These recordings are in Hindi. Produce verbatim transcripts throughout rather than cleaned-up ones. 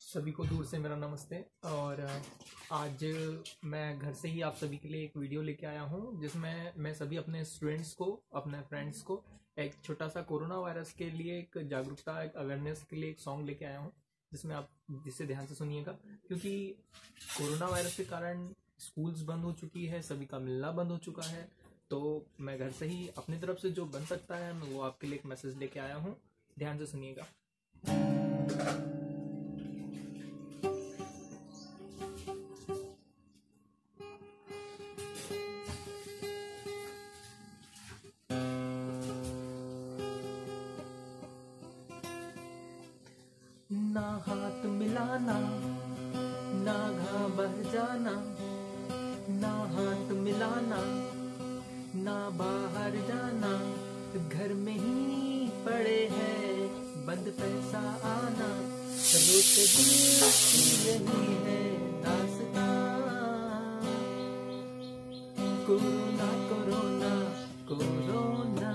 सभी को दूर से मेरा नमस्ते। और आज मैं घर से ही आप सभी के लिए एक वीडियो लेके आया हूँ जिसमें मैं सभी अपने स्टूडेंट्स को, अपने फ्रेंड्स को एक छोटा सा कोरोना वायरस के लिए एक जागरूकता, एक अवेयरनेस के लिए एक सॉन्ग लेके आया हूँ जिसमें आप जिसे ध्यान से सुनिएगा। क्योंकि कोरोना वायरस के कारण स्कूल्स बंद हो चुकी है, सभी का मिलना बंद हो चुका है, तो मैं घर से ही अपनी तरफ से जो बन सकता है मैं वो आपके लिए एक मैसेज लेके आया हूँ। ध्यान से सुनिएगा। ना हाथ मिलाना, ना घाबर जाना, ना हाथ मिलाना, ना बाहर जाना, घर में ही पड़े हैं बंद पैसा आना। रोक दिल की यही है दास्तां। कोरोना कोरोना कोरोना,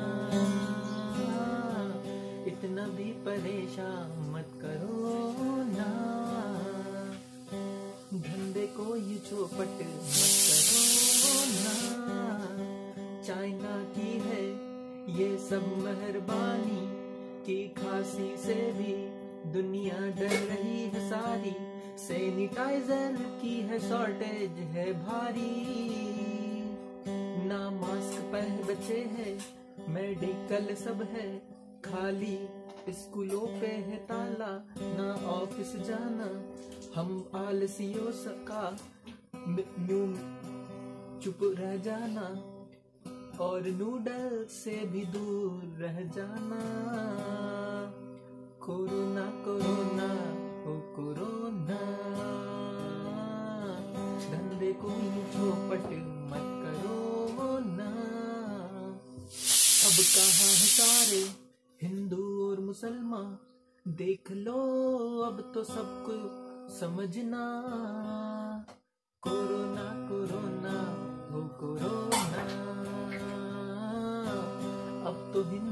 इतना भी परेशान मत करो ना, धंधे को ये चौपट मत करो ना। चाइना की है ये सब मेहरबानी, की खांसी से भी दुनिया डर रही है सारी। सैनिटाइजर की है शॉर्टेज है भारी, ना मास्क पहन बचे हैं, मेडिकल सब है खाली। स्कूलों पे है ताला, ना ऑफिस जाना, हम आलसियों का यूं चुप रह जाना, और नूडल से भी दूर रह जाना। कोरोना कोरोना ओ कोरोना, धंधे को चौपट मत करो ना। अब कहाँ है सारे हिंदू और मुसलमान, देख लो अब तो सबको समझना। कोरोना कोरोना हो कोरोना, अब तो हिंदू